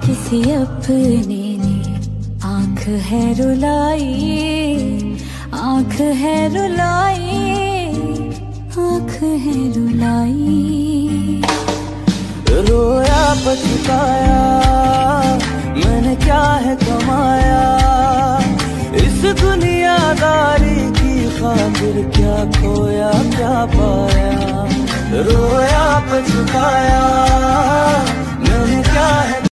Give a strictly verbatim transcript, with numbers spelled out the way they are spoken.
किसी अपने ने आँख है रुलाई, आँख है रुलाई, आँख है रुलाई। रोया पछताया मैंने क्या है कमाया, इस दुनियादारी की खातिर क्या खोया क्या पाया। रोया पछताया मैंने क्या है